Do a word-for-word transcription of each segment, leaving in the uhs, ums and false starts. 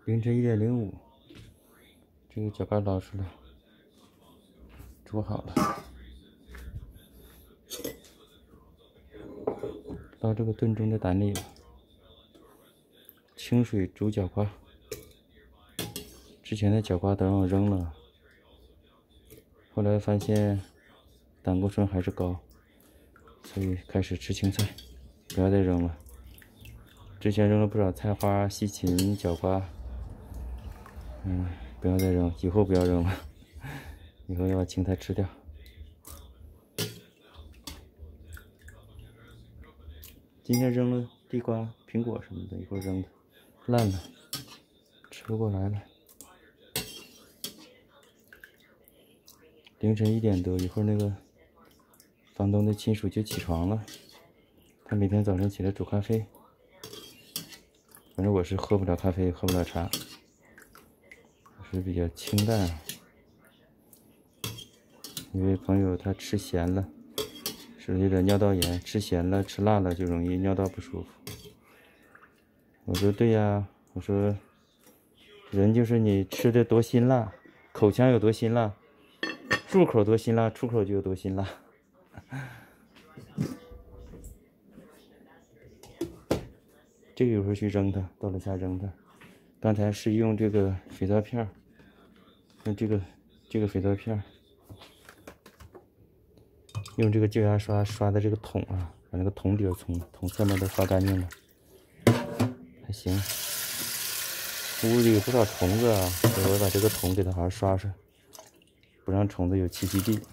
凌晨一点零五，这个脚盖捞出来，煮好了，到这个炖盅的胆里了。清水煮脚瓜，之前的脚瓜都让我扔了，后来发现胆固醇还是高，所以开始吃青菜，不要再扔了。之前扔了不少菜花、西芹、角瓜，嗯，不要再扔，以后不要扔了，以后要把青菜吃掉。今天扔了地瓜、苹果什么的，一会儿扔的烂了，吃不过来了。凌晨一点多，一会儿那个房东的亲属就起床了，他每天早上起来煮咖啡。反正我是喝不了咖啡，喝不了茶，是比较清淡。一位朋友他吃咸了，是有点尿道炎，吃咸了、吃辣了就容易尿道不舒服。我说对呀，我说人就是你吃的多辛辣，口腔有多辛辣，入口多辛辣，出口就有多辛辣。这个有时候去扔它，到楼下扔它。刚才是用这个肥皂片，用这个这个肥皂片，用这个旧牙刷刷的这个桶啊，把那个桶底儿从桶侧面都刷干净了，还行。屋里有不少虫子啊，所以我把这个桶给它好好刷刷，不让虫子有栖息地。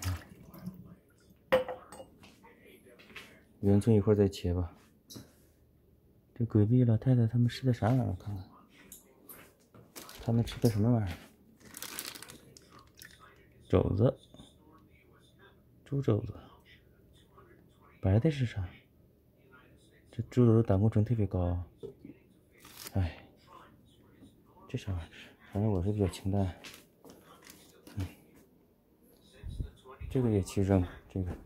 圆葱一会儿再切吧。这隔壁老太太他们吃的啥玩意儿？看看，他们吃的什么玩意儿？肘子，猪肘子，白的是啥？这猪肘子胆固醇特别高。哎，这啥玩意儿？反正我是比较清淡。嗯，这个也去扔，这个。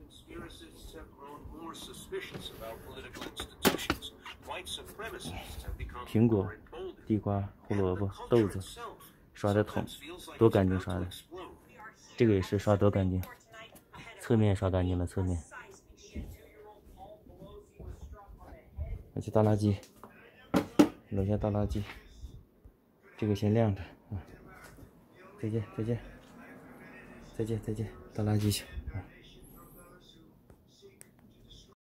苹果、地瓜、胡萝卜、豆子，刷的桶，多干净刷的。这个也是刷多干净，侧面刷干净了，侧面。要去倒垃圾，楼下倒垃圾。这个先晾着啊。再见，再见，再见，再见，倒垃圾去。